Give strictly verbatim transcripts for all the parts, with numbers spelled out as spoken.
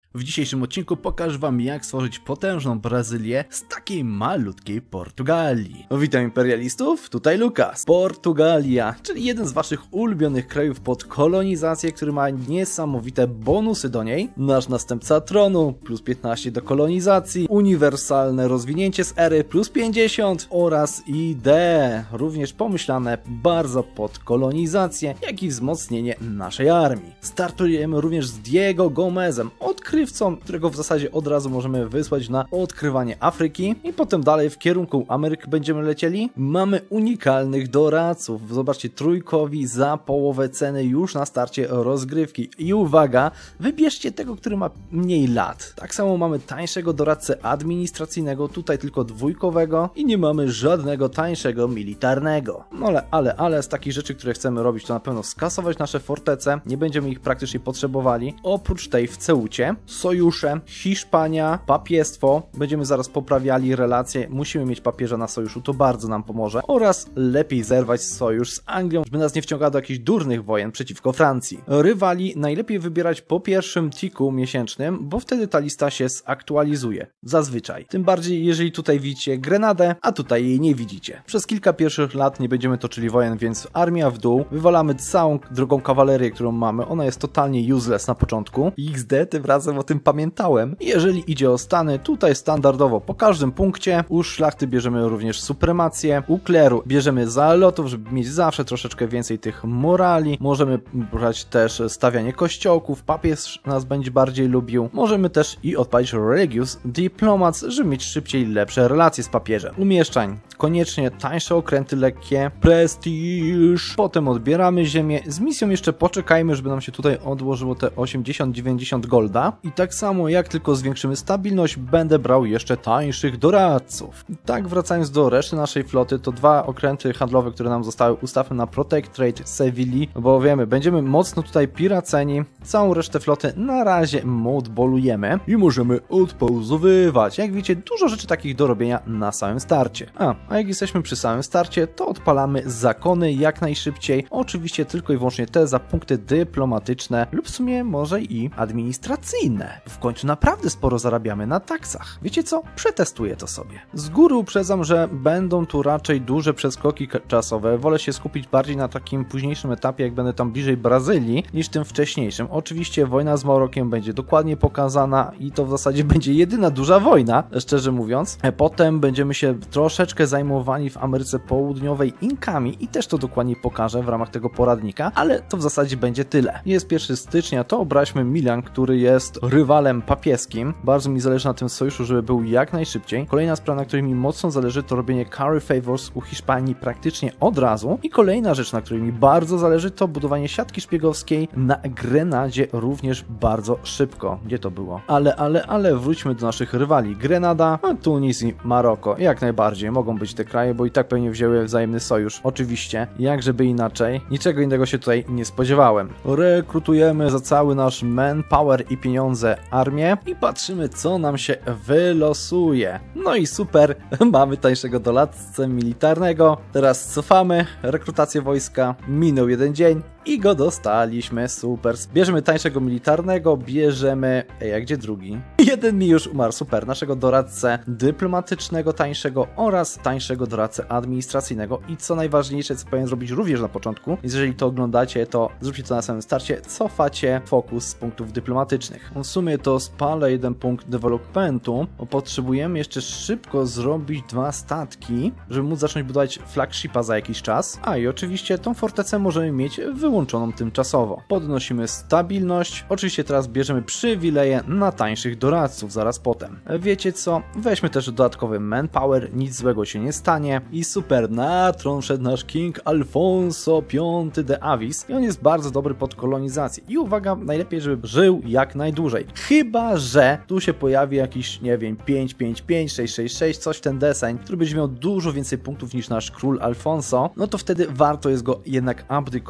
W dzisiejszym odcinku pokażę wam, jak stworzyć potężną Brazylię z takiej malutkiej Portugalii. Witam imperialistów, tutaj Lukas. Portugalia, czyli jeden z waszych ulubionych krajów pod kolonizację, który ma niesamowite bonusy do niej. Nasz następca tronu, plus piętnaście do kolonizacji, uniwersalne rozwinięcie z ery, plus pięćdziesiąt oraz idee, również pomyślane bardzo pod kolonizację, jak i wzmocnienie naszej armii. Startujemy również z Diego Gomezem, odkrywcą, którego w zasadzie od razu możemy wysłać na odkrywanie Afryki i potem dalej w kierunku Ameryki będziemy lecieli. Mamy unikalnych doradców, zobaczcie, trójkowi za połowę ceny już na starcie rozgrywki. I uwaga, wybierzcie tego, który ma mniej lat. Tak samo mamy tańszego doradcę administracyjnego, tutaj tylko dwójkowego i nie mamy żadnego tańszego militarnego. No ale, ale, ale z takich rzeczy, które chcemy robić, to na pewno skasować nasze fortece, nie będziemy ich praktycznie potrzebowali. Oprócz tej w Ceucie, sojusze, Hiszpania, papiestwo, będziemy zaraz poprawiali relacje, musimy mieć papieża na sojuszu, to bardzo nam pomoże, oraz lepiej zerwać sojusz z Anglią, żeby nas nie wciągała do jakichś durnych wojen przeciwko Francji. Rywali najlepiej wybierać po pierwszym tiku miesięcznym, bo wtedy ta lista się zaktualizuje, zazwyczaj. Tym bardziej, jeżeli tutaj widzicie Grenadę, a tutaj jej nie widzicie. Przez kilka pierwszych lat nie będziemy toczyli wojen, więc armia w dół, wywalamy całą drugą kawalerię, którą mamy, ona jest totalnie useless na początku. X D, tym razem o tym pamiętałem. Jeżeli idzie o stany, tutaj standardowo po każdym punkcie, u szlachty bierzemy również supremację, u kleru bierzemy zalotów, żeby mieć zawsze troszeczkę więcej tych morali, możemy brać też stawianie kościołków, papież nas będzie bardziej lubił, możemy też i odpalić Religious Diplomats, żeby mieć szybciej lepsze relacje z papieżem. Umieszczań, koniecznie tańsze okręty lekkie, prestiż, potem odbieramy ziemię, z misją jeszcze poczekajmy, żeby nam się tutaj odłożyło te osiemdziesiąt dziewięćdziesiąt golda i tak samo jak tylko zwiększymy stabilność, będę brał jeszcze tańszych doradców. I tak wracając do reszty naszej floty, to dwa okręty handlowe, które nam zostały, ustawmy na Protectorate Sewilli, bo wiemy, będziemy mocno tutaj piraceni, całą resztę floty na razie modbolujemy i możemy odpauzowywać. Jak widzicie, dużo rzeczy takich do robienia na samym starcie. A, a jak jesteśmy przy samym starcie, to odpalamy zakony jak najszybciej, oczywiście tylko i wyłącznie te za punkty dyplomatyczne lub w sumie może i administracyjne. W końcu naprawdę sporo zarabiamy na taksach. Wiecie co? Przetestuję to sobie. Z góry uprzedzam, że będą tu raczej duże przeskoki czasowe. Wolę się skupić bardziej na takim późniejszym etapie, jak będę tam bliżej Brazylii, niż tym wcześniejszym. Oczywiście wojna z Marokiem będzie dokładnie pokazana i to w zasadzie będzie jedyna duża wojna, szczerze mówiąc. Potem będziemy się troszeczkę zajmowali w Ameryce Południowej Inkami i też to dokładnie pokażę w ramach tego poradnika, ale to w zasadzie będzie tyle. Jest pierwszego stycznia, to obraźmy Milan, który jest rywalem papieskim. Bardzo mi zależy na tym sojuszu, żeby był jak najszybciej. Kolejna sprawa, na której mi mocno zależy, to robienie carry favors u Hiszpanii praktycznie od razu. I kolejna rzecz, na której mi bardzo zależy, to budowanie siatki szpiegowskiej na Grenadzie również bardzo szybko. Gdzie to było? Ale, ale, ale wróćmy do naszych rywali. Grenada, a Tunis i Maroko. Jak najbardziej mogą być te kraje, bo i tak pewnie wzięły wzajemny sojusz. Oczywiście, jak żeby inaczej. Niczego innego się tutaj nie spodziewałem. Rekrutujemy za cały nasz manpower i pieniądze armię i patrzymy, co nam się wylosuje. No i super, mamy tańszego doradcę militarnego. Teraz cofamy rekrutację wojska. Minął jeden dzień i go dostaliśmy, super. Bierzemy tańszego militarnego, bierzemy... Ej, a gdzie drugi? Jeden mi już umarł, super. Naszego doradcę dyplomatycznego tańszego oraz tańszego doradcę administracyjnego i co najważniejsze, co powinien zrobić również na początku, jeżeli to oglądacie, to zróbcie to na samym starcie, cofacie fokus z punktów dyplomatycznych. W sumie to spalę jeden punkt developmentu, bo potrzebujemy jeszcze szybko zrobić dwa statki, żeby móc zacząć budować flagshipa za jakiś czas. A i oczywiście tą fortecę możemy mieć wyłączoną tymczasowo. Podnosimy stabilność. Oczywiście teraz bierzemy przywileje na tańszych doradców zaraz potem. Wiecie co? Weźmy też dodatkowy manpower, nic złego się nie stanie. I super, na tron wszedł nasz King Alfonso piąty de Avis i on jest bardzo dobry pod kolonizację. I uwaga, najlepiej, żeby żył jak najdłużej. Chyba że tu się pojawi jakiś, nie wiem, pięć pięć pięć, sześć sześć sześć, coś ten deseń, który będzie miał dużo więcej punktów niż nasz król Alfonso, no to wtedy warto jest go jednak abdykować,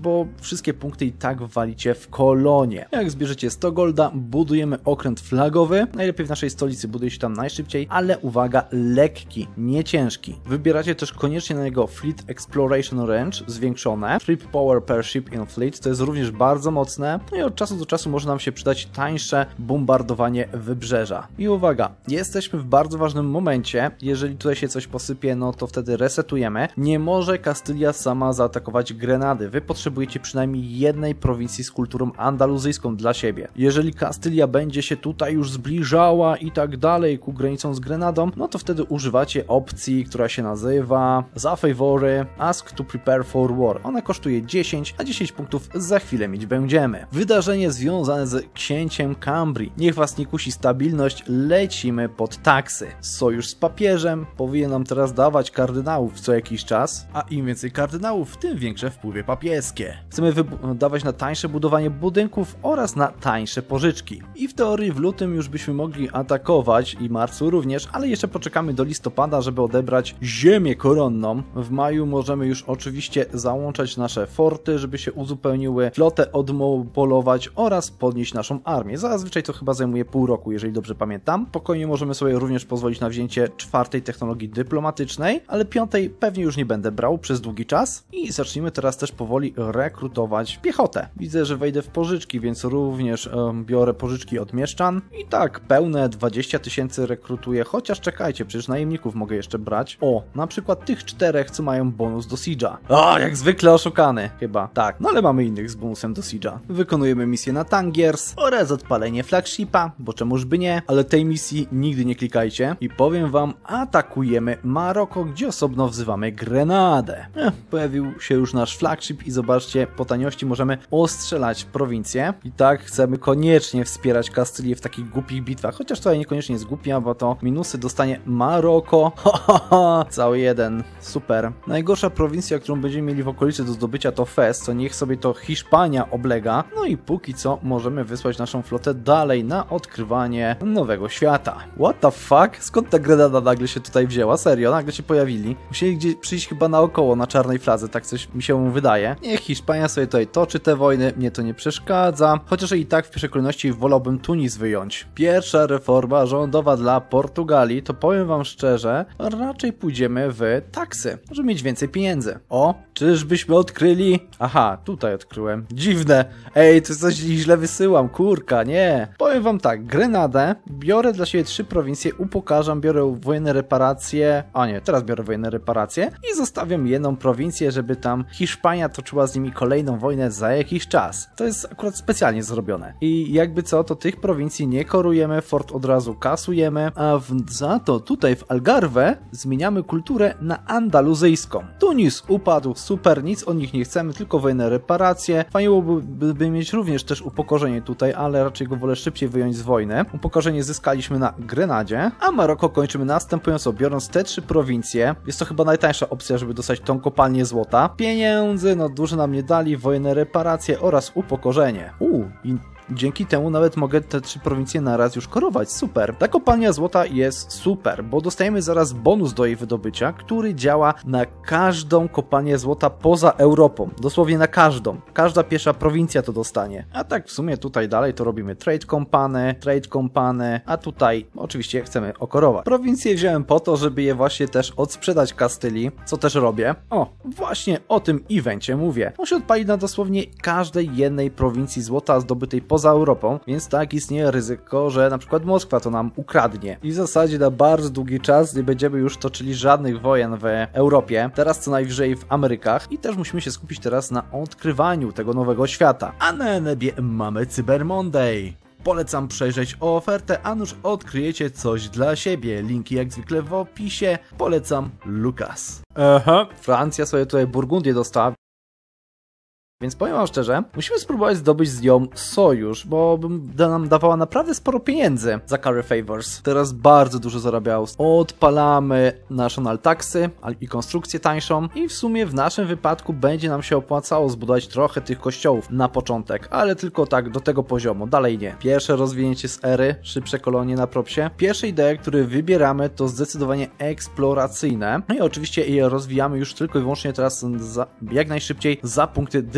bo wszystkie punkty i tak walicie w kolonie. Jak zbierzecie sto golda, budujemy okręt flagowy. Najlepiej w naszej stolicy buduje się tam najszybciej, ale uwaga, lekki, nie ciężki. Wybieracie też koniecznie na niego Fleet Exploration Range zwiększone. Trip Power per Ship in Fleet, to jest również bardzo mocne. No i od czasu do czasu może nam się przydać tańsze bombardowanie wybrzeża. I uwaga, jesteśmy w bardzo ważnym momencie. Jeżeli tutaj się coś posypie, no to wtedy resetujemy. Nie może Kastylia sama zaatakować Grenady. Wy potrzebujecie przynajmniej jednej prowincji z kulturą andaluzyjską dla siebie. Jeżeli Kastylia będzie się tutaj już zbliżała i tak dalej ku granicom z Grenadą, no to wtedy używacie opcji, która się nazywa za favory Ask to Prepare for War. Ona kosztuje dziesięć, a dziesięć punktów za chwilę mieć będziemy. Wydarzenie związane z księciem Cambrii. Niech was nie kusi stabilność, lecimy pod taksy. Sojusz z papieżem powinien nam teraz dawać kardynałów co jakiś czas, a im więcej kardynałów, tym większe wpływy papieskie. Chcemy dawać na tańsze budowanie budynków oraz na tańsze pożyczki. I w teorii w lutym już byśmy mogli atakować i marcu również, ale jeszcze poczekamy do listopada, żeby odebrać ziemię koronną. W maju możemy już oczywiście załączać nasze forty, żeby się uzupełniły, flotę odmobolować oraz podnieść naszą armię. Zazwyczaj to chyba zajmuje pół roku, jeżeli dobrze pamiętam. Spokojnie możemy sobie również pozwolić na wzięcie czwartej technologii dyplomatycznej, ale piątej pewnie już nie będę brał przez długi czas. I zacznijmy teraz też powoli rekrutować piechotę. Widzę, że wejdę w pożyczki, więc również um, biorę pożyczki od mieszczan. I tak, pełne dwadzieścia tysięcy rekrutuję, chociaż czekajcie, przecież najemników mogę jeszcze brać. O, na przykład tych czterech, co mają bonus do Siege'a. O, jak zwykle oszukany, chyba. Tak, no ale mamy innych z bonusem do Siege'a. Wykonujemy misję na Tangiers oraz odpalenie flagshipa, bo czemuż by nie, ale tej misji nigdy nie klikajcie. I powiem wam, atakujemy Maroko, gdzie osobno wzywamy Grenadę. Eh, pojawił się już nasz flagship i zobaczcie, po taniości możemy ostrzelać prowincję. I tak chcemy koniecznie wspierać Kastylię w takich głupich bitwach, chociaż tutaj niekoniecznie jest głupia, bo to minusy dostanie Maroko. Ha, ha, ha. Cały jeden. Super. Najgorsza prowincja, którą będziemy mieli w okolicy do zdobycia, to Fez, co niech sobie to Hiszpania oblega. No i póki co możemy wysłać naszą flotę dalej na odkrywanie nowego świata. What the fuck? Skąd ta Grenada nagle się tutaj wzięła? Serio? Nagle się pojawili? Musieli gdzieś przyjść chyba naokoło, na czarnej fladze, tak coś mi się wydaje. Niech Hiszpania sobie tutaj toczy te wojny, mnie to nie przeszkadza. Chociaż i tak w pierwszej kolejności wolałbym Tunis wyjąć. Pierwsza reforma rządowa dla Portugalii, to powiem wam szczerze, raczej pójdziemy w taksy, żeby mieć więcej pieniędzy. O, czyżbyśmy odkryli? Aha, tutaj odkryłem. Dziwne. Ej, to coś źle wysyłam, kurka, nie. Powiem wam tak, Grenadę, biorę dla siebie trzy prowincje, upokarzam, biorę wojenne reparacje, a nie, teraz biorę wojenne reparacje i zostawiam jedną prowincję, żeby tam Hiszpania toczyła z nimi kolejną wojnę za jakiś czas. To jest akurat specjalnie zrobione. I jakby co, to tych prowincji nie korujemy, fort od razu kasujemy, a w, za to tutaj w Algarve zmieniamy kulturę na andaluzyjską. Tunis upadł, super, nic od nich nie chcemy, tylko wojenne reparacje. Fajnie byłoby by mieć również też upokorzenie tutaj, ale raczej go wolę szybciej wyjąć z wojny. Upokorzenie zyskaliśmy na Grenadzie, a Maroko kończymy następująco, biorąc te trzy prowincje. Jest to chyba najtańsza opcja, żeby dostać tą kopalnię złota. Pieniędzy, no dużo nam nie dali, wojenne reparacje oraz upokorzenie. Uuu, i dzięki temu nawet mogę te trzy prowincje naraz już korować. Super. Ta kopalnia złota jest super, bo dostajemy zaraz bonus do jej wydobycia, który działa na każdą kopalnię złota poza Europą. Dosłownie na każdą. Każda pierwsza prowincja to dostanie. A tak w sumie tutaj dalej to robimy trade company, trade company, a tutaj oczywiście chcemy okorować. Prowincje wziąłem po to, żeby je właśnie też odsprzedać Kastylii, co też robię. O, właśnie o tym evencie mówię. On się odpali na dosłownie każdej jednej prowincji złota zdobytej po poza Europą, więc tak istnieje ryzyko, że na przykład Moskwa to nam ukradnie. I w zasadzie na bardzo długi czas nie będziemy już toczyli żadnych wojen w Europie, teraz co najwyżej w Amerykach i też musimy się skupić teraz na odkrywaniu tego nowego świata. A na niebie mamy Cyber Monday. Polecam przejrzeć ofertę, a nuż odkryjecie coś dla siebie. Linki jak zwykle w opisie. Polecam Lukas. Aha. Francja sobie tutaj Burgundię dostała. Więc powiem wam szczerze, musimy spróbować zdobyć z nią sojusz, bo da nam dawała naprawdę sporo pieniędzy za Carry Favors. Teraz bardzo dużo zarabiało. Odpalamy national taxy i konstrukcję tańszą i w sumie w naszym wypadku będzie nam się opłacało zbudować trochę tych kościołów na początek, ale tylko tak do tego poziomu, dalej nie. Pierwsze rozwinięcie z ery, szybsze kolonie na propsie. Pierwsze idee, które wybieramy, to zdecydowanie eksploracyjne. No i oczywiście je rozwijamy już tylko i wyłącznie teraz za, jak najszybciej za punkty dyplomatyczne.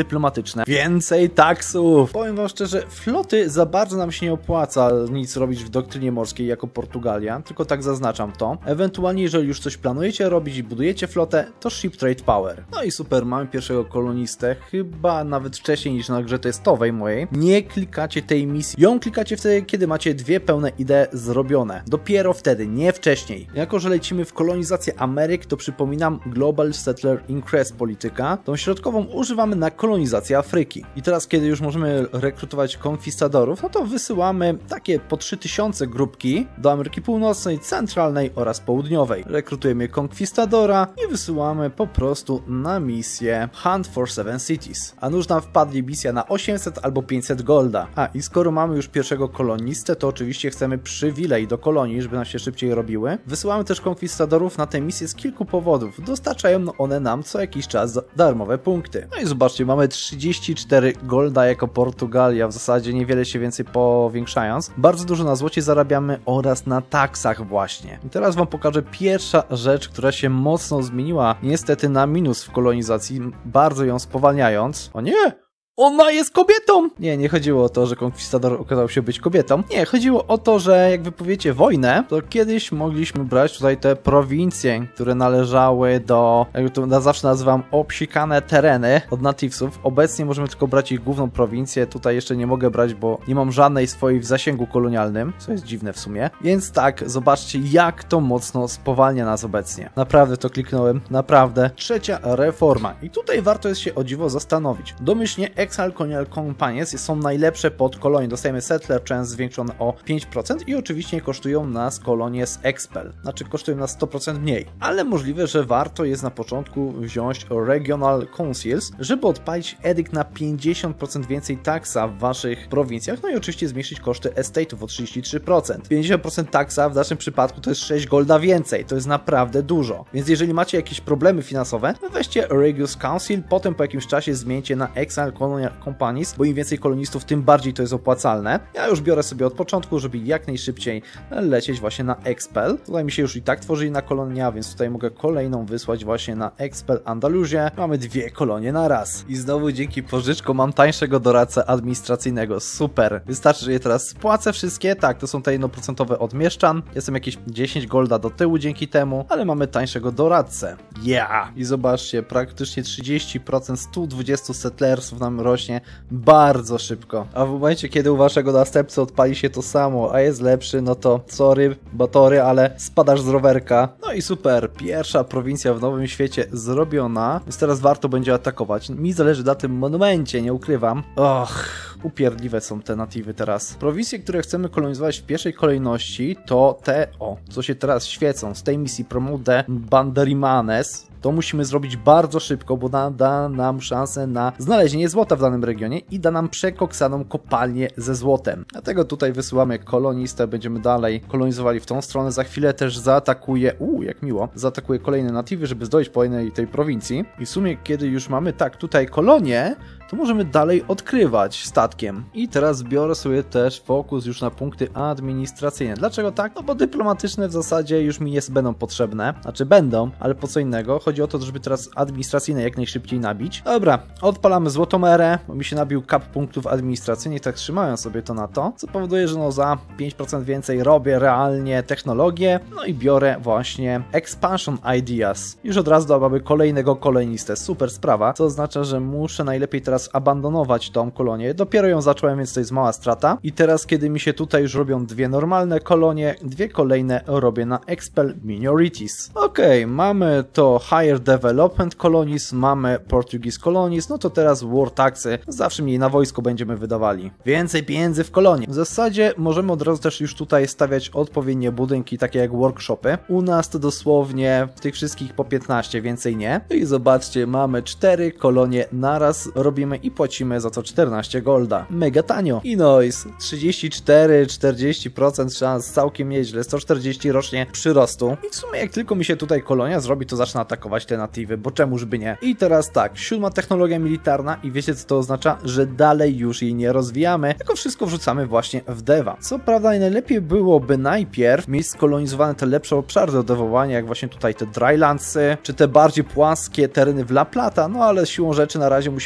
dyplomatyczne. Więcej taksów! Powiem wam szczerze, floty za bardzo nam się nie opłaca nic robić w doktrynie morskiej jako Portugalia, tylko tak zaznaczam to. Ewentualnie, jeżeli już coś planujecie robić i budujecie flotę, to Ship Trade Power. No i super, mamy pierwszego kolonistę, chyba nawet wcześniej niż na grze testowej mojej. Nie klikacie tej misji. Ją klikacie wtedy, kiedy macie dwie pełne idee zrobione. Dopiero wtedy, nie wcześniej. Jako że lecimy w kolonizację Ameryk, to przypominam Global Settler Increase polityka. Tą środkową używamy na kolonizację Afryki. I teraz, kiedy już możemy rekrutować konkwistadorów, no to wysyłamy takie po trzy tysiące grupki do Ameryki Północnej, Centralnej oraz Południowej. Rekrutujemy konkwistadora i wysyłamy po prostu na misję Hunt for Seven Cities. A nuż nam wpadli misja na osiemset albo pięćset golda. A i skoro mamy już pierwszego kolonistę, to oczywiście chcemy przywilej do kolonii, żeby nam się szybciej robiły. Wysyłamy też konkwistadorów na tę misję z kilku powodów. Dostarczają one nam co jakiś czas darmowe punkty. No i zobaczcie, mamy trzydzieści cztery golda jako Portugalia, w zasadzie niewiele się więcej powiększając. Bardzo dużo na złocie zarabiamy oraz na taksach właśnie. I teraz wam pokażę pierwsza rzecz, która się mocno zmieniła, niestety na minus w kolonizacji, bardzo ją spowalniając. O nie! Ona jest kobietą! Nie, nie chodziło o to, że konkwistador okazał się być kobietą. Nie, chodziło o to, że jak wypowiecie wojnę, to kiedyś mogliśmy brać tutaj te prowincje, które należały do, jak to na zawsze nazywam, obsikane tereny od nativesów. Obecnie możemy tylko brać ich główną prowincję. Tutaj jeszcze nie mogę brać, bo nie mam żadnej swojej w zasięgu kolonialnym, co jest dziwne w sumie. Więc tak, zobaczcie, jak to mocno spowalnia nas obecnie. Naprawdę to kliknąłem, naprawdę. Trzecia reforma. I tutaj warto jest się o dziwo zastanowić. Domyślnie Exile Colonial Companies są najlepsze pod kolonię. Dostajemy Settler Chance zwiększony o pięć procent i oczywiście kosztują nas kolonie z Expel. Znaczy kosztują nas sto procent mniej. Ale możliwe, że warto jest na początku wziąć Regional Councils, żeby odpalić edykt na pięćdziesiąt procent więcej taksa w waszych prowincjach, no i oczywiście zmniejszyć koszty estate'ów o trzydzieści trzy procent. pięćdziesiąt procent taksa w naszym przypadku to jest sześć golda więcej. To jest naprawdę dużo. Więc jeżeli macie jakieś problemy finansowe, to weźcie Regius Council, potem po jakimś czasie zmieńcie na Exile Colonial Companies, bo im więcej kolonistów, tym bardziej to jest opłacalne. Ja już biorę sobie od początku, żeby jak najszybciej lecieć właśnie na Expel. Tutaj mi się już i tak tworzy inna kolonia, więc tutaj mogę kolejną wysłać właśnie na Expel Andaluzię. Mamy dwie kolonie na raz. I znowu dzięki pożyczkom mam tańszego doradcę administracyjnego. Super. Wystarczy, że je teraz spłacę wszystkie. Tak, to są te jednoprocentowe od mieszczan. Jestem jakieś dziesięć golda do tyłu dzięki temu, ale mamy tańszego doradcę. Yeah! I zobaczcie, praktycznie trzydzieści procent stu dwudziestu settlersów nam rośnie bardzo szybko. A w momencie, kiedy u waszego następcy odpali się to samo, a jest lepszy, no to sorry, batory, ale spadasz z rowerka. No i super, pierwsza prowincja w Nowym Świecie zrobiona, więc teraz warto będzie atakować. Mi zależy na tym monumencie, nie ukrywam. Och, upierdliwe są te natywy teraz. Prowincje, które chcemy kolonizować w pierwszej kolejności, to te, o, co się teraz świecą z tej misji Promote Banderimanes. To musimy zrobić bardzo szybko, bo da, da nam szansę na znalezienie złota w danym regionie i da nam przekoksaną kopalnię ze złotem. Dlatego tutaj wysyłamy kolonistę, będziemy dalej kolonizowali w tą stronę. Za chwilę też zaatakuje, uuu, jak miło, zaatakuje kolejne natywy, żeby zdobyć po jednej tej prowincji. I w sumie, kiedy już mamy tak tutaj kolonię, to możemy dalej odkrywać statkiem. I teraz biorę sobie też fokus już na punkty administracyjne. Dlaczego tak? No bo dyplomatyczne w zasadzie już mi nie będą potrzebne. Znaczy będą, ale po co innego? Chodzi o to, żeby teraz administracyjne jak najszybciej nabić. Dobra, odpalamy złotomerę, bo mi się nabił cap punktów administracyjnych, tak trzymając sobie to na to, co powoduje, że no za pięć procent więcej robię realnie technologię, no i biorę właśnie Expansion Ideas. Już od razu mamy kolejnego kolonistę, super sprawa, co oznacza, że muszę najlepiej teraz abandonować tą kolonię. Dopiero ją zacząłem, więc to jest mała strata. I teraz, kiedy mi się tutaj już robią dwie normalne kolonie, dwie kolejne robię na Expel Minorities. Okej, okay, mamy to Higher Development Colonies, mamy Portuguese Colonies, no to teraz War Taxy, zawsze mniej na wojsko będziemy wydawali. Więcej pieniędzy w kolonii. W zasadzie możemy od razu też już tutaj stawiać odpowiednie budynki, takie jak workshopy. U nas to dosłownie tych wszystkich po piętnaście, więcej nie. I zobaczcie, mamy cztery kolonie naraz, robimy i płacimy za to czternaście golda. Mega tanio. I noise, trzydzieści cztery czterdzieści procent szans, całkiem nieźle, sto czterdzieści rocznie przyrostu. I w sumie jak tylko mi się tutaj kolonia zrobi, to zacznę atakować te natywy, bo czemuż by nie. I teraz tak, siódma technologia militarna i wiecie co to oznacza? Że dalej już jej nie rozwijamy, tylko wszystko wrzucamy właśnie w deva. Co prawda najlepiej byłoby najpierw mieć skolonizowane te lepsze obszary do dewowania, jak właśnie tutaj te drylandsy, czy te bardziej płaskie tereny w La Plata, no ale siłą rzeczy na razie musimy lasić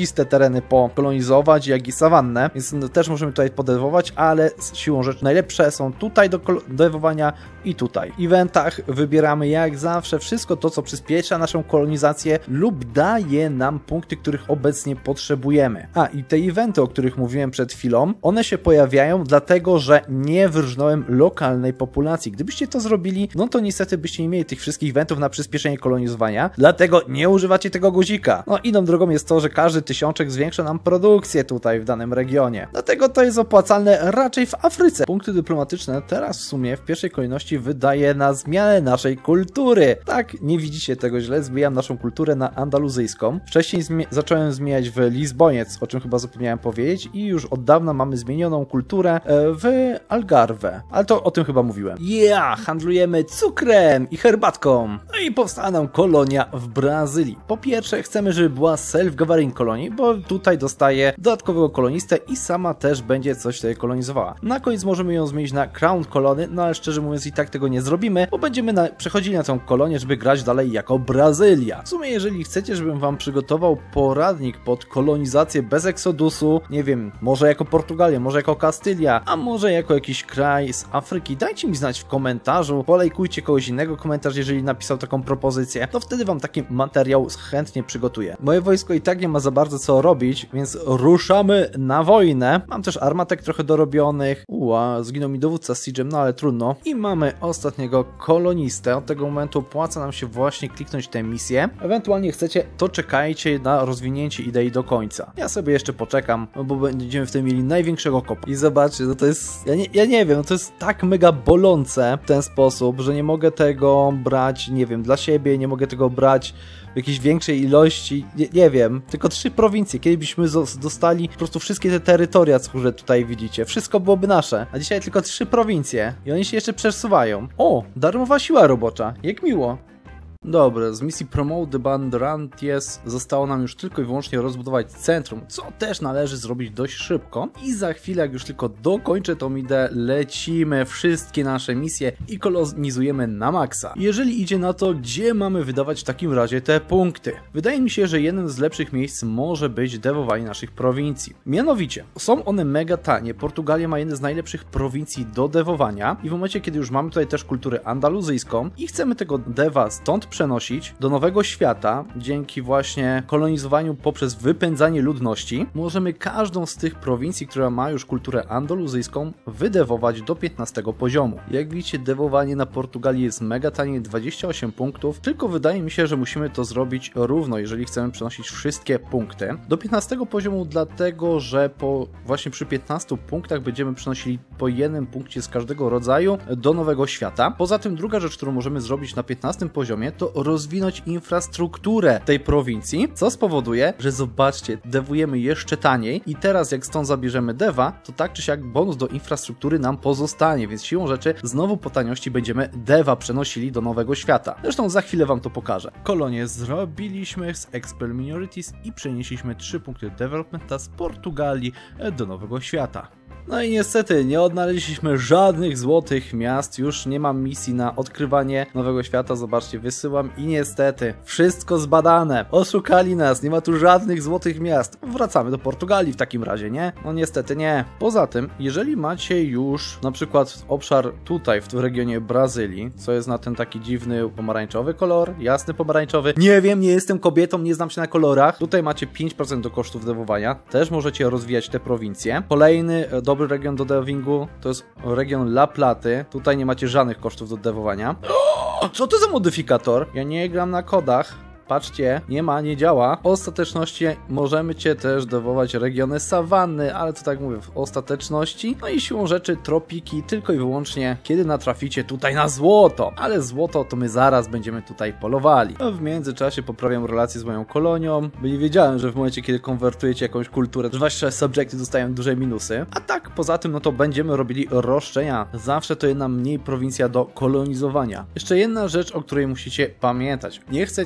lśniste tereny pokolonizować, jak i sawannę, więc no, też możemy tutaj podewować, ale z siłą rzeczy najlepsze są tutaj do dewowania i tutaj. W eventach wybieramy jak zawsze wszystko to, co przyspiesza naszą kolonizację lub daje nam punkty, których obecnie potrzebujemy. A i te eventy, o których mówiłem przed chwilą, one się pojawiają dlatego, że nie wyrżnąłem lokalnej populacji. Gdybyście to zrobili, no to niestety byście nie mieli tych wszystkich eventów na przyspieszenie kolonizowania, dlatego nie używacie tego guzika. No inną drogą jest to, że każdy tysiączek zwiększa nam produkcję tutaj w danym regionie. Dlatego to jest opłacalne raczej w Afryce. Punkty dyplomatyczne teraz w sumie w pierwszej kolejności wydaje na zmianę naszej kultury. Tak, nie widzicie tego źle, zmieniam naszą kulturę na andaluzyjską. Wcześniej zmi zacząłem zmieniać w Lizboniec, o czym chyba zapomniałem powiedzieć, i już od dawna mamy zmienioną kulturę w Algarve. Ale to o tym chyba mówiłem. Yeah, handlujemy cukrem i herbatką. No i powstała nam kolonia w Brazylii. Po pierwsze, chcemy, żeby była self-governing kolonii, bo tutaj dostaje dodatkowego kolonistę i sama też będzie coś tutaj kolonizowała. Na koniec możemy ją zmienić na crown kolony, no ale szczerze mówiąc i tak tego nie zrobimy, bo będziemy na, przechodzili na tą kolonię, żeby grać dalej jako Brazylia. W sumie jeżeli chcecie, żebym wam przygotował poradnik pod kolonizację bez eksodusu, nie wiem, może jako Portugalia, może jako Kastylia, a może jako jakiś kraj z Afryki, dajcie mi znać w komentarzu, polejkujcie kogoś innego komentarz, jeżeli napisał taką propozycję, to wtedy wam taki materiał chętnie przygotuję. Moje wojsko i tak nie ma za bardzo co robić, więc ruszamy na wojnę. Mam też armatek trochę dorobionych. Uła, zginął mi dowódca z Siege'em, no ale trudno. I mamy ostatniego kolonistę. Od tego momentu opłaca nam się właśnie kliknąć tę misję. Ewentualnie chcecie, to czekajcie na rozwinięcie idei do końca. Ja sobie jeszcze poczekam, bo będziemy w tym mieli największego kopa. I zobaczcie, no to jest, ja nie, ja nie wiem, no to jest tak mega bolące w ten sposób, że nie mogę tego brać, nie wiem, dla siebie, nie mogę tego brać w jakiejś większej ilości, nie, nie wiem, tylko trzy prowincje, kiedy byśmy dostali po prostu wszystkie te terytoria, które tutaj widzicie, wszystko byłoby nasze, a dzisiaj tylko trzy prowincje i oni się jeszcze przesuwają. O, darmowa siła robocza, jak miło. Dobra, z misji Promote the Bandrantes zostało nam już tylko i wyłącznie rozbudować centrum, co też należy zrobić dość szybko. I za chwilę, jak już tylko dokończę tą ideę, lecimy wszystkie nasze misje i kolonizujemy na maksa. Jeżeli idzie na to, gdzie mamy wydawać w takim razie te punkty? Wydaje mi się, że jednym z lepszych miejsc może być dewowanie naszych prowincji. Mianowicie, są one mega tanie. Portugalia ma jedne z najlepszych prowincji do dewowania i w momencie, kiedy już mamy tutaj też kulturę andaluzyjską i chcemy tego dewa stąd przenosić do nowego świata, dzięki właśnie kolonizowaniu poprzez wypędzanie ludności, możemy każdą z tych prowincji, która ma już kulturę andaluzyjską, wydewować do piętnastego poziomu. Jak widzicie, dewowanie na Portugalii jest mega tanie, dwadzieścia osiem punktów, tylko wydaje mi się, że musimy to zrobić równo, jeżeli chcemy przenosić wszystkie punkty. Do piętnastego poziomu dlatego, że po właśnie przy piętnastu punktach będziemy przenosili po jednym punkcie z każdego rodzaju do nowego świata. Poza tym druga rzecz, którą możemy zrobić na piętnastym poziomie, to rozwinąć infrastrukturę tej prowincji, co spowoduje, że zobaczcie, dewujemy jeszcze taniej i teraz jak stąd zabierzemy dewa, to tak czy siak bonus do infrastruktury nam pozostanie, więc siłą rzeczy znowu po taniości będziemy dewa przenosili do nowego świata. Zresztą za chwilę wam to pokażę. Kolonię zrobiliśmy z Expel Minorities i przenieśliśmy trzy punkty developmenta z Portugalii do nowego świata. No i niestety nie odnaleźliśmy żadnych złotych miast, już nie mam misji na odkrywanie nowego świata, zobaczcie, wysyłam i niestety wszystko zbadane, oszukali nas, nie ma tu żadnych złotych miast. Wracamy do Portugalii w takim razie, nie? No niestety nie. Poza tym, jeżeli macie już na przykład obszar tutaj w regionie Brazylii, co jest na ten taki dziwny pomarańczowy kolor, jasny pomarańczowy, nie wiem, nie jestem kobietą, nie znam się na kolorach, tutaj macie pięć procent do kosztów dewowania, też możecie rozwijać te prowincje. Kolejny do dobry region do devingu to jest region La Platy. Tutaj nie macie żadnych kosztów do dewowania. Co to za modyfikator? Ja nie gram na kodach. Patrzcie, nie ma, nie działa. W ostateczności możemy cię też dewować regiony sawanny, ale to tak mówię, w ostateczności. No i siłą rzeczy tropiki tylko i wyłącznie, kiedy natraficie tutaj na złoto. Ale złoto to my zaraz będziemy tutaj polowali. No w międzyczasie poprawiam relacje z moją kolonią, bo nie wiedziałem, że w momencie, kiedy konwertujecie jakąś kulturę, że wasze subjekty dostają duże minusy. A tak, poza tym, no to będziemy robili roszczenia. Zawsze to jedna mniej prowincja do kolonizowania. Jeszcze jedna rzecz, o której musicie pamiętać. Nie chcecie przekroczyć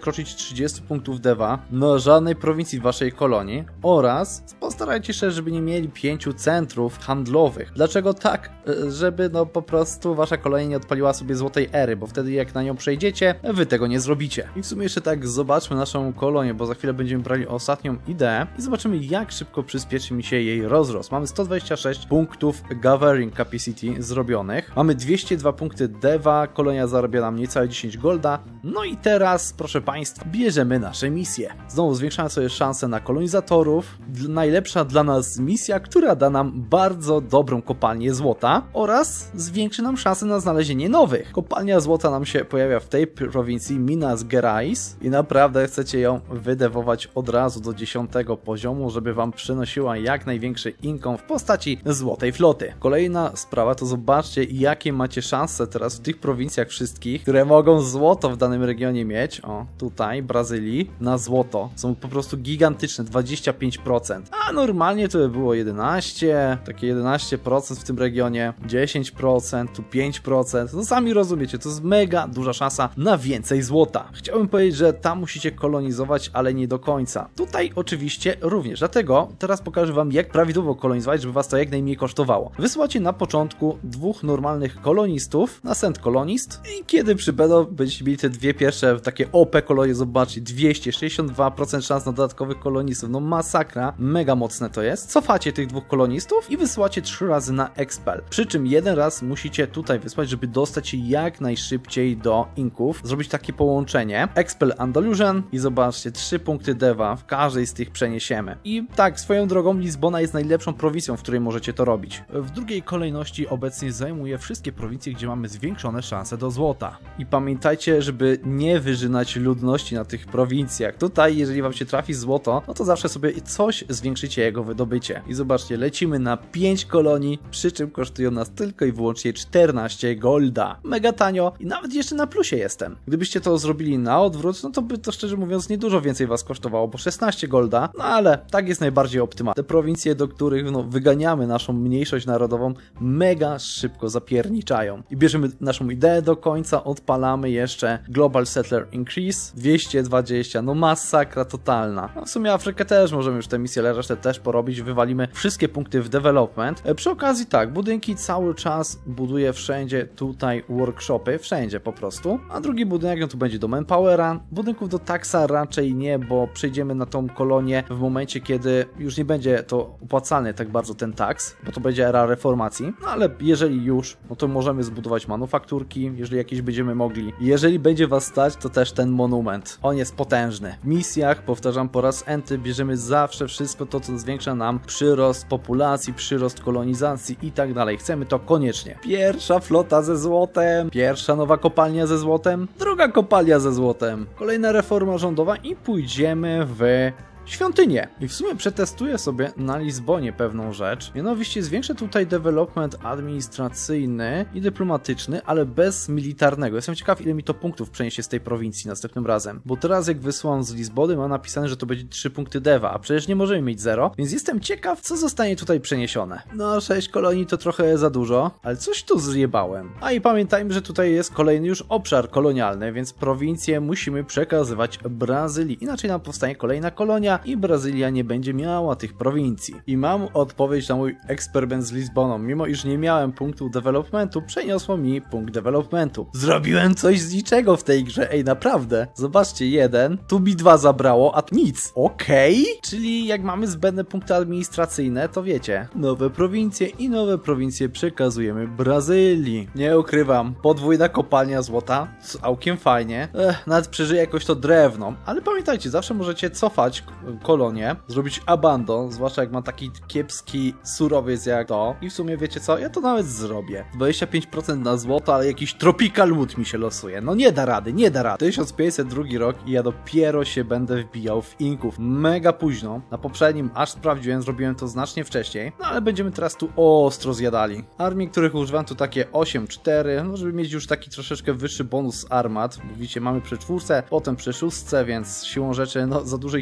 wyskoczyć trzydzieści punktów dewa na żadnej prowincji w waszej kolonii oraz postarajcie się, żeby nie mieli pięciu centrów handlowych. Dlaczego tak? Żeby no po prostu wasza kolonia nie odpaliła sobie złotej ery, bo wtedy jak na nią przejdziecie, wy tego nie zrobicie. I w sumie jeszcze tak zobaczmy naszą kolonię, bo za chwilę będziemy brali ostatnią ideę i zobaczymy, jak szybko przyspieszy mi się jej rozrost. Mamy sto dwadzieścia sześć punktów gathering capacity zrobionych, mamy dwieście dwa punkty dewa, kolonia zarabia nam niecałe dziesięć golda, no i teraz, proszę państwa, bierzemy nasze misje. Znowu zwiększamy sobie szanse na kolonizatorów, najlepsza dla nas misja, która da nam bardzo dobrą kopalnię złota oraz zwiększy nam szanse na znalezienie nowych. Kopalnia złota nam się pojawia w tej prowincji Minas Gerais i naprawdę chcecie ją wydewować od razu do dziesiątego poziomu, żeby wam przynosiła jak największy income w postaci złotej floty. Kolejna sprawa to zobaczcie, jakie macie szanse teraz w tych prowincjach wszystkich, które mogą złoto w danym regionie mieć. O, tutaj, Brazylii, na złoto. Są po prostu gigantyczne, dwadzieścia pięć procent. A normalnie to by było jedenaście, takie jedenaście procent w tym regionie, dziesięć procent, tu pięć procent. No sami rozumiecie, to jest mega duża szansa na więcej złota. Chciałbym powiedzieć, że tam musicie kolonizować, ale nie do końca. Tutaj oczywiście również, dlatego teraz pokażę wam, jak prawidłowo kolonizować, żeby was to jak najmniej kosztowało. Wysyłacie na początku dwóch normalnych kolonistów na send kolonist i kiedy przybędą, będziecie mieli te dwie pierwsze takie O P kolonie, zobaczcie, dwieście sześćdziesiąt dwa procent szans na dodatkowych kolonistów, no masakra, mega mocne to jest. Cofacie tych dwóch kolonistów i wysyłacie trzy razy na expel, przy czym jeden raz musicie tutaj wysłać, żeby dostać się jak najszybciej do inków, zrobić takie połączenie, expel Andalusian i zobaczcie, trzy punkty dewa w każdej z tych przeniesiemy. I tak, swoją drogą Lizbona jest najlepszą prowincją, w której możecie to robić. W drugiej kolejności obecnie zajmuje wszystkie prowincje, gdzie mamy zwiększone szanse do złota. I pamiętajcie, żeby nie wyżynać ludności na tych prowincjach. Tutaj, jeżeli wam się trafi złoto, no to zawsze sobie coś zwiększycie jego wydobycie. I zobaczcie, lecimy na pięć kolonii, przy czym kosztują nas tylko i wyłącznie czternaście golda. Mega tanio i nawet jeszcze na plusie jestem. Gdybyście to zrobili na odwrót, no to by to szczerze mówiąc nie dużo więcej was kosztowało, bo szesnaście golda, no ale tak jest najbardziej optymalne. Te prowincje, do których no, wyganiamy naszą mniejszość narodową, mega szybko zapierniczają. I bierzemy naszą ideę do końca, odpalamy jeszcze Global Settler Increase, dwieście dwadzieścia, no masakra totalna. No, w sumie Afrykę też możemy już tę misję, ale resztę też porobić, wywalimy wszystkie punkty w development. E, przy okazji tak, budynki cały czas buduję wszędzie tutaj workshopy, wszędzie po prostu, a drugi budynek no tu będzie do manpowera, budynków do taxa raczej nie, bo przejdziemy na tą kolonię w momencie, kiedy już nie będzie to opłacalny tak bardzo ten tax, bo to będzie era reformacji, no ale jeżeli już, no to możemy zbudować manufakturki, jeżeli jakieś będziemy mogli. Jeżeli będzie was stać, to też ten monument, on jest potężny. W misjach, powtarzam po raz enty, bierzemy zawsze wszystko to, co zwiększa nam przyrost populacji, przyrost kolonizacji i tak dalej. Chcemy to koniecznie. Pierwsza flota ze złotem, pierwsza nowa kopalnia ze złotem, druga kopalnia ze złotem, kolejna reforma rządowa i pójdziemy w świątynię. I w sumie przetestuję sobie na Lizbonie pewną rzecz. Mianowicie zwiększę tutaj development administracyjny i dyplomatyczny, ale bez militarnego. Jestem ciekaw, ile mi to punktów przeniesie z tej prowincji następnym razem. Bo teraz jak wysłałam z Lizbony, ma napisane, że to będzie trzy punkty dewa, a przecież nie możemy mieć zero, więc jestem ciekaw, co zostanie tutaj przeniesione. No, sześć kolonii to trochę za dużo, ale coś tu zjebałem. A i pamiętajmy, że tutaj jest kolejny już obszar kolonialny, więc prowincję musimy przekazywać Brazylii. Inaczej nam powstanie kolejna kolonia i Brazylia nie będzie miała tych prowincji. I mam odpowiedź na mój eksperyment z Lizboną. Mimo iż nie miałem punktu developmentu, przeniosło mi punkt developmentu. Zrobiłem coś z niczego w tej grze. Ej, naprawdę. Zobaczcie, jeden, tu mi dwa zabrało, a tu nic. Okej? Okay? Czyli jak mamy zbędne punkty administracyjne, to wiecie, nowe prowincje i nowe prowincje przekazujemy Brazylii. Nie ukrywam, podwójna kopalnia złota, całkiem fajnie. Ech, nawet przeżyję jakoś to drewno. Ale pamiętajcie, zawsze możecie cofać kolonię, zrobić abandon, zwłaszcza jak ma taki kiepski surowiec jak to. I w sumie wiecie co, ja to nawet zrobię. dwadzieścia pięć procent na złoto, ale jakiś tropical wood mi się losuje. No nie da rady, nie da rady. tysiąc pięćset drugi rok i ja dopiero się będę wbijał w inków. Mega późno. Na poprzednim aż sprawdziłem, zrobiłem to znacznie wcześniej. No ale będziemy teraz tu ostro zjadali. Armii, których używam to takie osiem cztery, no żeby mieć już taki troszeczkę wyższy bonus armat. Mówicie, mamy przy czwórce, potem przy szóstce, więc siłą rzeczy no za dużo ich mieć nie mogę.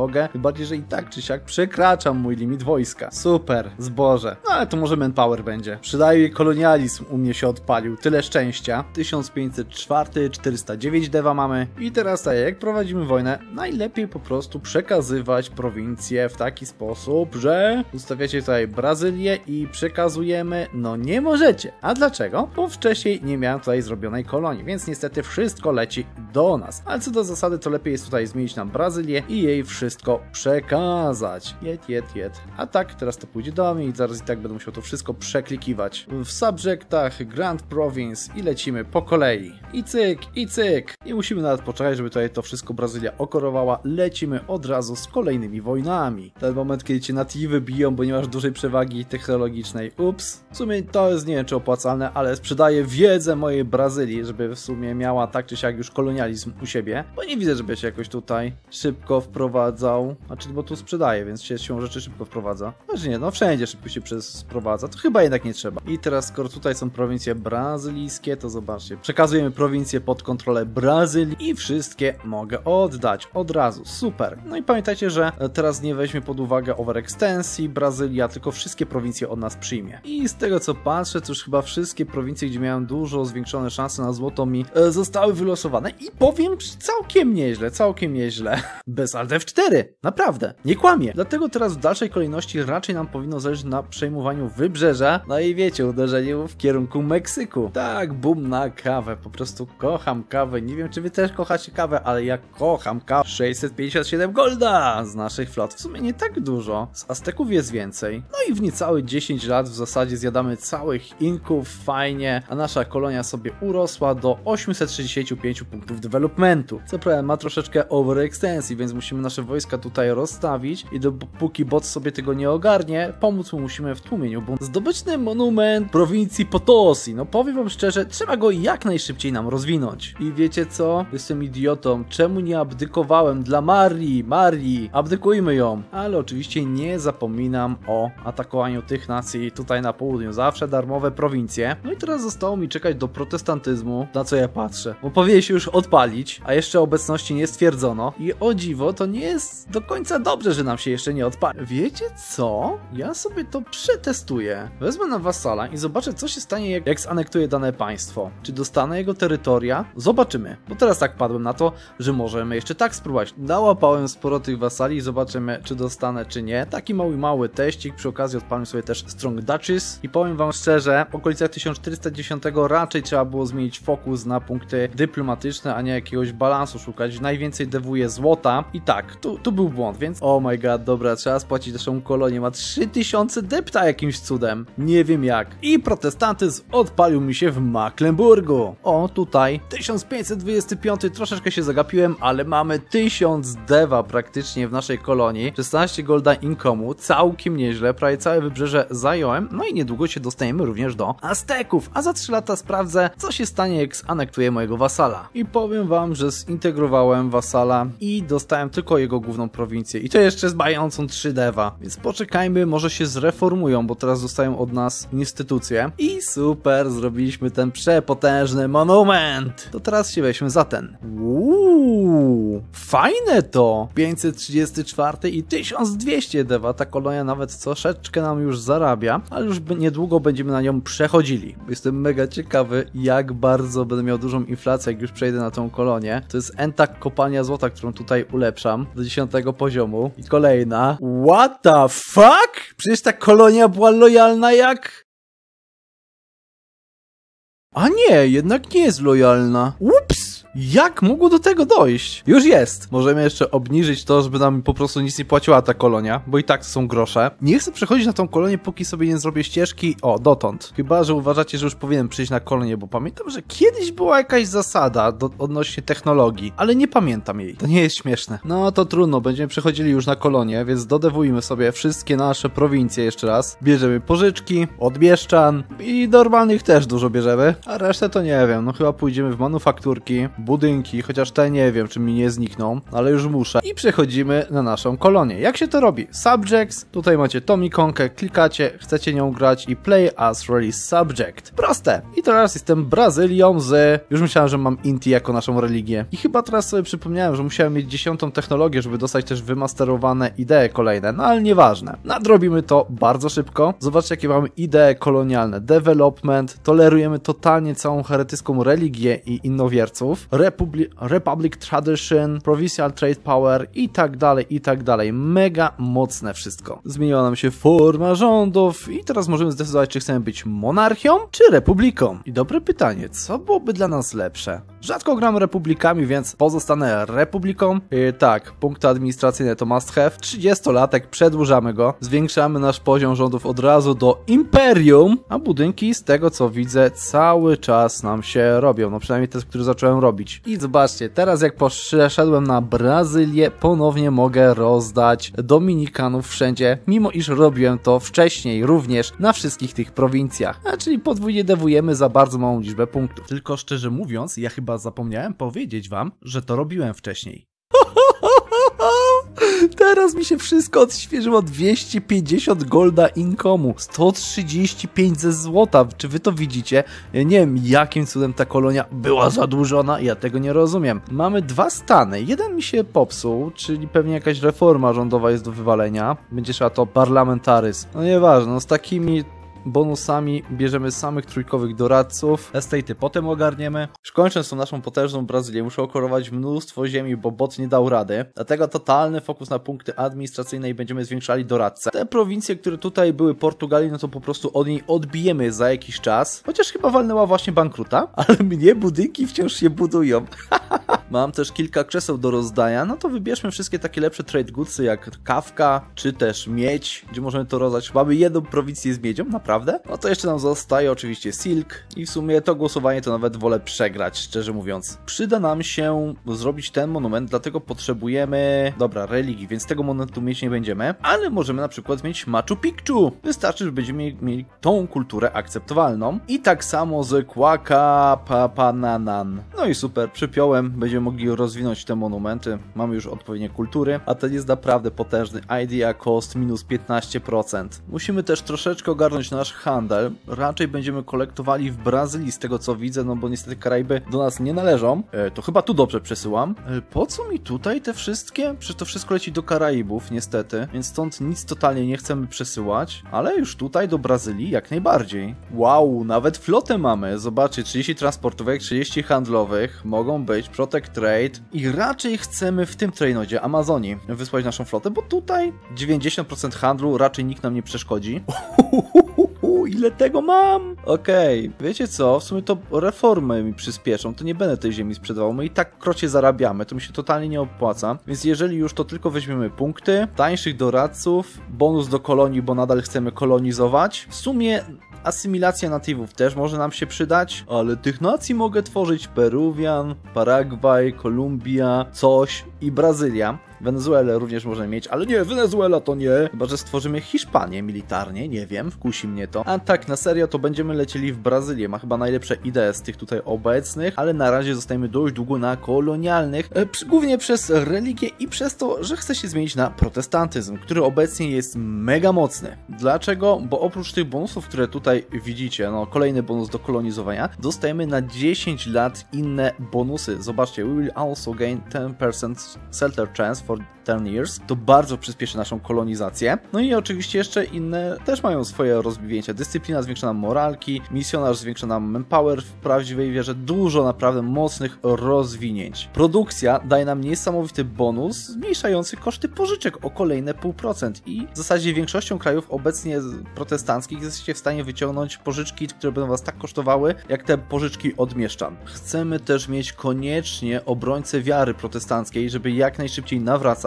mogę, tym bardziej, że i tak czy siak przekraczam mój limit wojska. Super, zboże. No ale to może manpower będzie. Przydaje kolonializm u mnie się odpalił, tyle szczęścia. tysiąc pięćset cztery, czterysta dziewięć dewa mamy i teraz tak, jak prowadzimy wojnę, najlepiej po prostu przekazywać prowincje w taki sposób, że ustawiacie tutaj Brazylię i przekazujemy, no nie możecie. A dlaczego? Bo wcześniej nie miałem tutaj zrobionej kolonii, więc niestety wszystko leci do nas. Ale co do zasady, to lepiej jest tutaj zmienić nam Brazylię i jej wszystko przekazać. Jed, jed, jed. A tak, teraz to pójdzie do mnie i zaraz i tak będę musiał to wszystko przeklikiwać w subjectach Grand Province i lecimy po kolei. I cyk, i cyk. I musimy nawet poczekać, żeby tutaj to wszystko Brazylia okorowała. Lecimy od razu z kolejnymi wojnami. Ten moment, kiedy cię natiwy biją, bo nie masz dużej przewagi technologicznej. Ups. W sumie to jest, nie wiem czy opłacalne, ale sprzedaję wiedzę mojej Brazylii, żeby w sumie miała tak czy siak już kolonializm u siebie, bo nie widzę, żeby się jakoś tutaj szybko wprowadzał. Znaczy, bo tu sprzedaje, więc się siłą rzeczy szybko wprowadza. Znaczy nie, no wszędzie szybko się sprowadza, to chyba jednak nie trzeba. I teraz, skoro tutaj są prowincje brazylijskie, to zobaczcie, przekazujemy prowincje pod kontrolę Brazylii i wszystkie mogę oddać od razu. Super. No i pamiętajcie, że teraz nie weźmie pod uwagę overextensji Brazylia, tylko wszystkie prowincje od nas przyjmie. I z tego co patrzę, to już chyba wszystkie prowincje, gdzie miałem dużo zwiększone szanse na złoto, mi e, zostały wylosowane i powiem całkiem nieźle, całkiem nieźle. Bez alt F cztery, naprawdę, nie kłamie. Dlatego teraz w dalszej kolejności raczej nam powinno zależeć na przejmowaniu wybrzeża, no i wiecie, uderzeniu w kierunku Meksyku. Tak, boom na kawę, po prostu kocham kawę, nie wiem czy wy też kochacie kawę, ale ja kocham kawę. sześćset pięćdziesiąt siedem golda z naszych flot, w sumie nie tak dużo, z Azteków jest więcej. No i w niecałe dziesięć lat w zasadzie zjadamy całych Inków, fajnie, a nasza kolonia sobie urosła do osiemset sześćdziesiąt pięć punktów developmentu. Co prawda ma troszeczkę overextensji, więc musimy nasze wojska tutaj rozstawić i dopóki bot sobie tego nie ogarnie, pomóc mu musimy w tłumieniu, bo zdobyczny monument prowincji Potosi, no powiem wam szczerze, trzeba go jak najszybciej nam rozwinąć. I wiecie co? Jestem idiotą, czemu nie abdykowałem dla Marii? Marii, abdykujmy ją. Ale oczywiście nie zapominam o atakowaniu tych nacji tutaj na południu, zawsze darmowe prowincje. No i teraz zostało mi czekać do protestantyzmu, na co ja patrzę, bo powinien się już odpalić, a jeszcze obecności nie stwierdzono i o dziwo to nie jest do końca dobrze, że nam się jeszcze nie odpali. Wiecie co? Ja sobie to przetestuję. Wezmę na wasala i zobaczę co się stanie jak, jak zanektuję dane państwo. Czy dostanę jego terytoria? Zobaczymy, bo teraz tak padłem na to, że możemy jeszcze tak spróbować. Nałapałem sporo tych wasali i zobaczymy czy dostanę czy nie. Taki mały, mały teścik, przy okazji odpalmy sobie też Strong Duchess i powiem wam szczerze, w okolicach tysiąc czterysta dziesięć raczej trzeba było zmienić fokus na punkty dyplomatyczne, a nie jakiegoś balansu szukać. Najwięcej dewuje złota i tak, tu, tu był błąd, więc oh my god, dobra, trzeba spłacić naszą kolonię, ma trzy tysiące depta jakimś cudem, nie wiem jak. I protestantyzm odpalił mi się w Mecklenburgu. O, tutaj tysiąc pięćset dwadzieścia pięć, troszeczkę się zagapiłem, ale mamy tysiąc dewa praktycznie w naszej kolonii, szesnaście golda income'u, całkiem nieźle, prawie całe wybrzeże zająłem, no i niedługo się dostaniemy również do Azteków, a za trzy lata sprawdzę, co się stanie jak zanektuję mojego wasala. I powiem wam, że zintegrowałem wasala i dostałem tylko jego główną prowincję i to jeszcze z mającą trzy dewa, więc poczekajmy, może się zreformują, bo teraz dostają od nas instytucje i super, zrobiliśmy ten przepotężny monument. To teraz się weźmy za ten. Uuu, fajne to! pięćset trzydzieści cztery i tysiąc dwieście dewa, ta kolonia nawet troszeczkę nam już zarabia, ale już niedługo będziemy na nią przechodzili. Jestem mega ciekawy, jak bardzo będę miał dużą inflację, jak już przejdę na tą kolonię. To jest entak kopalnia złota, którą tutaj ulepszam do dziesiątego poziomu. I kolejna. What the fuck? Przecież ta kolonia była lojalna jak... A nie, jednak nie jest lojalna. Ups! Jak mogło do tego dojść? Już jest. Możemy jeszcze obniżyć to, żeby nam po prostu nic nie płaciła ta kolonia, bo i tak to są grosze. Nie chcę przechodzić na tą kolonię, póki sobie nie zrobię ścieżki. O, dotąd. Chyba, że uważacie, że już powinienem przyjść na kolonię, bo pamiętam, że kiedyś była jakaś zasada do, odnośnie technologii, ale nie pamiętam jej. To nie jest śmieszne. No to trudno, będziemy przechodzili już na kolonię, więc dodewujmy sobie wszystkie nasze prowincje jeszcze raz. Bierzemy pożyczki, od Bieszczan i normalnych też dużo bierzemy, a resztę to nie wiem. No chyba pójdziemy w manufakturki, budynki, chociaż te nie wiem, czy mi nie znikną, ale już muszę. I przechodzimy na naszą kolonię. Jak się to robi? Subjects, tutaj macie tą ikonkę, klikacie, chcecie nią grać i play as release subject. Proste. I teraz jestem Brazylią z... Już myślałem, że mam Inti jako naszą religię. I chyba teraz sobie przypomniałem, że musiałem mieć dziesiątą technologię, żeby dostać też wymasterowane idee kolejne, no ale nieważne. Nadrobimy to bardzo szybko. Zobaczcie, jakie mamy idee kolonialne. Development, tolerujemy totalnie całą heretycką religię i innowierców. Republi Republic Tradition, Provincial Trade Power i tak dalej, i tak dalej. Mega mocne wszystko. Zmieniła nam się forma rządów i teraz możemy zdecydować, czy chcemy być monarchią, czy republiką. I dobre pytanie, co byłoby dla nas lepsze? Rzadko gram republikami, więc pozostanę republiką. I tak, punkty administracyjne to must have. trzydziestolatek, przedłużamy go. Zwiększamy nasz poziom rządów od razu do imperium, a budynki z tego co widzę cały czas nam się robią. No przynajmniej te, które zacząłem robić. I zobaczcie, teraz jak poszedłem na Brazylię, ponownie mogę rozdać Dominikanów wszędzie, mimo iż robiłem to wcześniej również na wszystkich tych prowincjach. A czyli podwójnie dewujemy za bardzo małą liczbę punktów. Tylko szczerze mówiąc, ja chyba zapomniałem powiedzieć wam, że to robiłem wcześniej. Teraz mi się wszystko odświeżyło. Dwieście pięćdziesiąt golda income'u, sto trzydzieści pięć ze złota. Czy wy to widzicie? Ja nie wiem, jakim cudem ta kolonia była zadłużona, ja tego nie rozumiem. Mamy dwa stany. Jeden mi się popsuł, czyli pewnie jakaś reforma rządowa jest do wywalenia. Będzie trzeba to parlamentaryzm. No nieważne, no z takimi bonusami bierzemy samych trójkowych doradców. Estate'y potem ogarniemy. Już kończąc tą naszą potężną Brazylię, muszę okorować mnóstwo ziemi, bo bot nie dał rady. Dlatego totalny fokus na punkty administracyjne i będziemy zwiększali doradcę. Te prowincje, które tutaj były Portugalii, no to po prostu od niej odbijemy za jakiś czas. Chociaż chyba walnęła właśnie bankruta, ale mnie budynki wciąż się budują. Mam też kilka krzeseł do rozdania, no to wybierzmy wszystkie takie lepsze trade goodsy jak kawka, czy też miedź, gdzie możemy to rozdać. Mamy jedną prowincję z miedzią, naprawdę? No to jeszcze nam zostaje oczywiście silk i w sumie to głosowanie to nawet wolę przegrać, szczerze mówiąc. Przyda nam się zrobić ten monument, dlatego potrzebujemy, dobra, religii, więc tego monumentu mieć nie będziemy, ale możemy na przykład mieć Machu Picchu. Wystarczy, że będziemy mieli tą kulturę akceptowalną. I tak samo z Quaca Papananan. No i super, przypiąłem, będziemy mogli rozwinąć te monumenty, mamy już odpowiednie kultury, a ten jest naprawdę potężny. Idea cost minus piętnaście procent. Musimy też troszeczkę ogarnąć nasz handel. Raczej będziemy kolektowali w Brazylii, z tego co widzę, no bo niestety Karaiby do nas nie należą. E, to chyba tu dobrze przesyłam. E, po co mi tutaj te wszystkie? Przecież to wszystko leci do Karaibów, niestety, więc stąd nic totalnie nie chcemy przesyłać, ale już tutaj do Brazylii jak najbardziej. Wow, nawet flotę mamy. Zobaczcie, trzydzieści transportówek, trzydzieści handlowych, mogą być Protect Trade i raczej chcemy w tym trade'odzie Amazonii wysłać naszą flotę, bo tutaj dziewięćdziesiąt procent handlu, raczej nikt nam nie przeszkodzi. Ile tego mam? Okej, okay. Wiecie co? W sumie to reformy mi przyspieszą, to nie będę tej ziemi sprzedawał, my i tak krocie zarabiamy, to mi się totalnie nie opłaca, więc jeżeli już to tylko weźmiemy punkty, tańszych doradców, bonus do kolonii, bo nadal chcemy kolonizować, w sumie asymilacja natywów też może nam się przydać, ale tych nacji mogę tworzyć Peruwian, Paragwaj, Kolumbia, coś i Brazylia. Wenezuelę również możemy mieć, ale nie, Wenezuela to nie. Chyba że stworzymy Hiszpanię militarnie, nie wiem, wkusi mnie to. A tak, na serio to będziemy lecieli w Brazylię. Ma chyba najlepsze idee z tych tutaj obecnych, ale na razie zostajemy dość długo na kolonialnych, e, przy, głównie przez religię i przez to, że chce się zmienić na protestantyzm, który obecnie jest mega mocny. Dlaczego? Bo oprócz tych bonusów, które tutaj widzicie, no kolejny bonus do kolonizowania, dostajemy na dziesięć lat inne bonusy. Zobaczcie, we will also gain ten percent shelter chance for ten years. To bardzo przyspieszy naszą kolonizację. No i oczywiście jeszcze inne też mają swoje rozwinięcia. Dyscyplina zwiększa nam moralki, misjonarz zwiększa nam manpower w prawdziwej wierze. Dużo naprawdę mocnych rozwinięć. Produkcja daje nam niesamowity bonus zmniejszający koszty pożyczek o kolejne pół procent i w zasadzie większością krajów obecnie protestanckich jesteście w stanie wyciągnąć pożyczki, które będą was tak kosztowały, jak te pożyczki od mieszczan. Chcemy też mieć koniecznie obrońcę wiary protestanckiej, żeby jak najszybciej nawracać.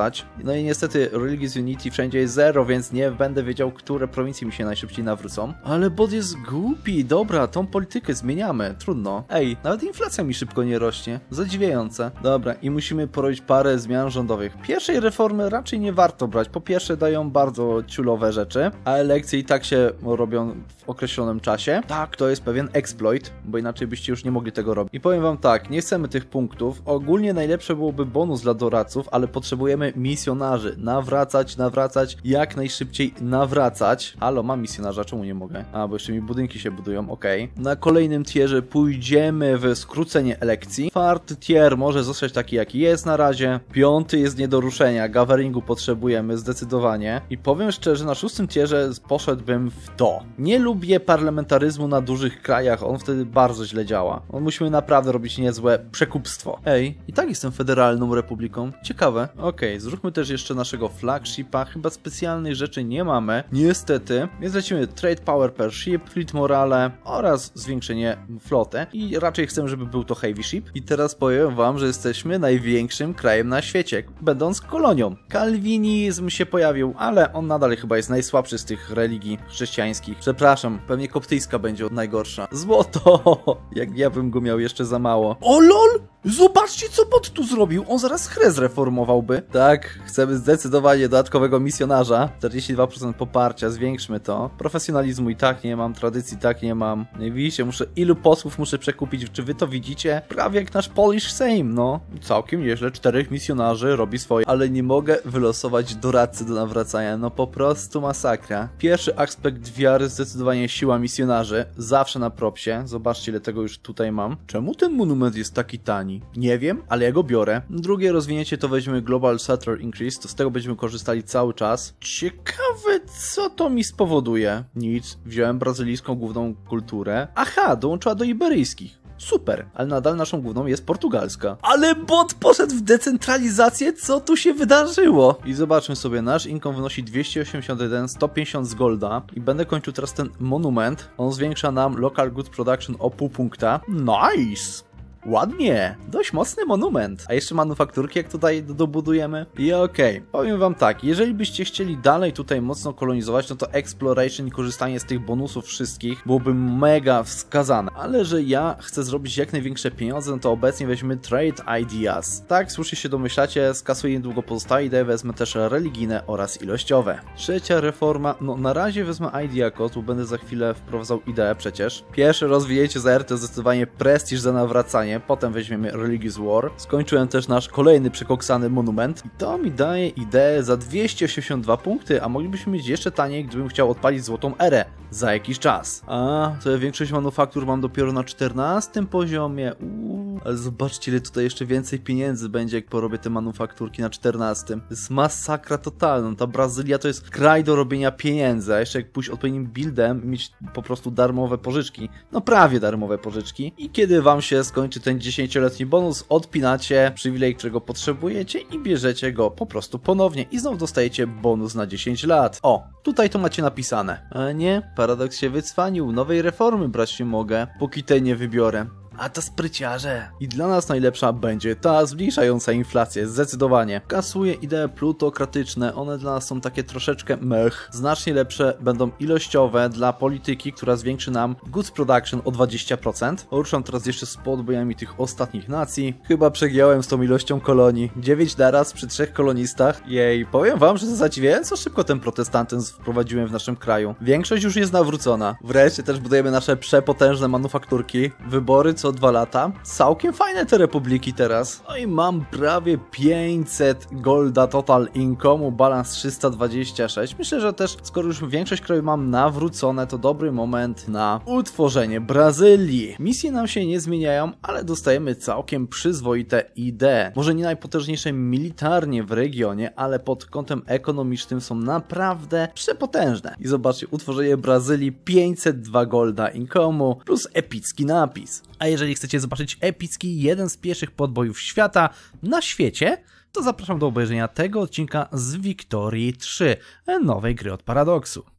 nawracać. No i niestety Religious Unity wszędzie jest zero, więc nie będę wiedział, które prowincje mi się najszybciej nawrócą. Ale bot jest głupi, dobra, tą politykę zmieniamy, trudno. Ej, nawet inflacja mi szybko nie rośnie, zadziwiające. Dobra, i musimy porobić parę zmian rządowych. Pierwszej reformy raczej nie warto brać, po pierwsze dają bardzo ciulowe rzeczy, a elekcje i tak się robią w określonym czasie. Tak, to jest pewien exploit, bo inaczej byście już nie mogli tego robić. I powiem wam tak, nie chcemy tych punktów, ogólnie najlepsze byłoby bonus dla doradców, ale potrzebujemy misjonarzy, nawracać, nawracać, jak najszybciej nawracać. Halo, mam misjonarza, czemu nie mogę? A, bo jeszcze mi budynki się budują, okej. Okay. Na kolejnym tierze pójdziemy w skrócenie elekcji. Czwarty tier może zostać taki, jaki jest na razie. Piąty jest nie do ruszenia, gatheringu potrzebujemy zdecydowanie. I powiem szczerze, na szóstym tierze poszedłbym w to. Nie lubię parlamentaryzmu na dużych krajach, on wtedy bardzo źle działa. On musimy naprawdę robić niezłe przekupstwo. Ej, i tak jestem federalną republiką. Ciekawe. Okej, okay, zróbmy też jeszcze naszego flagshipa. Chyba specjalnych rzeczy nie mamy. Niestety. Więc lecimy trade power per ship, fleet morale oraz zwiększenie floty. I raczej chcę, żeby był to heavy ship. I teraz powiem wam, że jesteśmy największym krajem na świecie, będąc kolonią. Kalwinizm się pojawił, ale on nadal chyba jest najsłabszy z tych religii chrześcijańskich. Przepraszam, pewnie koptyjska będzie najgorsza. Złoto! Jak ja bym go miał jeszcze za mało. O lol! Zobaczcie, co bot tu zrobił! On zaraz chrę zreformowałby. Tak, chcemy zdecydowanie dodatkowego misjonarza. czterdzieści dwa procent poparcia, zwiększmy to. Profesjonalizmu i tak nie mam, tradycji tak nie mam. Nie widzicie, muszę, ilu posłów muszę przekupić, czy wy to widzicie? Prawie jak nasz Polish Sejm, no. Całkiem nieźle, czterech misjonarzy robi swoje. Ale nie mogę wylosować doradcy do nawracania, no po prostu masakra. Pierwszy aspekt wiary, zdecydowanie siła misjonarzy. Zawsze na propsie. Zobaczcie, ile tego już tutaj mam. Czemu ten monument jest taki tani? Nie wiem, ale ja go biorę. Drugie rozwinięcie to weźmiemy Global Settler Increase, to z tego będziemy korzystali cały czas. Ciekawe, co to mi spowoduje. Nic, wziąłem brazylijską główną kulturę. Aha, dołączyła do iberyjskich. Super, ale nadal naszą główną jest portugalska. Ale bot poszedł w decentralizację, co tu się wydarzyło? I zobaczmy sobie, nasz income wynosi dwieście osiemdziesiąt jeden, sto pięćdziesiąt z golda. I będę kończył teraz ten monument. On zwiększa nam local goods production o pół punkta. Nice! Ładnie, dość mocny monument. A jeszcze manufakturki, jak tutaj dobudujemy. I okej, okay. Powiem wam tak, jeżeli byście chcieli dalej tutaj mocno kolonizować, no to exploration i korzystanie z tych bonusów wszystkich byłoby mega wskazane. Ale że ja chcę zrobić jak największe pieniądze, no to obecnie weźmy trade ideas. Tak, słusznie się domyślacie, skasuję niedługo pozostałe idee, wezmę też religijne oraz ilościowe. Trzecia reforma, no na razie wezmę idea cost, bo będę za chwilę wprowadzał ideę przecież. Pierwsze rozwinięcie za R to zdecydowanie prestiż za nawracanie. Potem weźmiemy Religious War. Skończyłem też nasz kolejny przekoksany monument. I to mi daje ideę za dwieście osiemdziesiąt dwa punkty, a moglibyśmy mieć jeszcze taniej, gdybym chciał odpalić złotą erę za jakiś czas. A, to ja większość manufaktur mam dopiero na czternastym poziomie. Uuu, ale zobaczcie, ile tutaj jeszcze więcej pieniędzy będzie, jak porobię te manufakturki na czternastym. To jest masakra totalna. Ta Brazylia to jest kraj do robienia pieniędzy, a jeszcze jak pójść odpowiednim buildem i mieć po prostu darmowe pożyczki. No prawie darmowe pożyczki. I kiedy wam się skończy ten dziesięcioletni bonus, odpinacie przywilej, którego potrzebujecie i bierzecie go po prostu ponownie i znowu dostajecie bonus na dziesięć lat. O, tutaj to macie napisane. A nie, Paradox się wycwanił, nowej reformy brać nie mogę, póki tej nie wybiorę. A to spryciarze. I dla nas najlepsza będzie ta zmniejszająca inflację, zdecydowanie. Kasuję idee plutokratyczne, one dla nas są takie troszeczkę mech. Znacznie lepsze będą ilościowe dla polityki, która zwiększy nam goods production o dwadzieścia procent. Ruszam teraz jeszcze z podbojami tych ostatnich nacji. Chyba przegiąłem z tą ilością kolonii. dziewięć naraz przy trzech kolonistach. Jej, powiem wam, że zadziwiająco szybko ten protestantyzm wprowadziłem w naszym kraju. Większość już jest nawrócona. Wreszcie też budujemy nasze przepotężne manufakturki. Wybory co dwa lata. Całkiem fajne te republiki teraz. No i mam prawie pięćset golda total income, balans trzysta dwadzieścia sześć. Myślę, że też skoro już większość krajów mam nawrócone, to dobry moment na utworzenie Brazylii. Misje nam się nie zmieniają, ale dostajemy całkiem przyzwoite idee. Może nie najpotężniejsze militarnie w regionie, ale pod kątem ekonomicznym są naprawdę przepotężne. I zobaczcie, utworzenie Brazylii pięćset dwa golda income'u plus epicki napis. A jeżeli chcecie zobaczyć epicki, jeden z pierwszych podbojów świata na świecie, to zapraszam do obejrzenia tego odcinka z Wiktorii trzy, nowej gry od Paradoxu.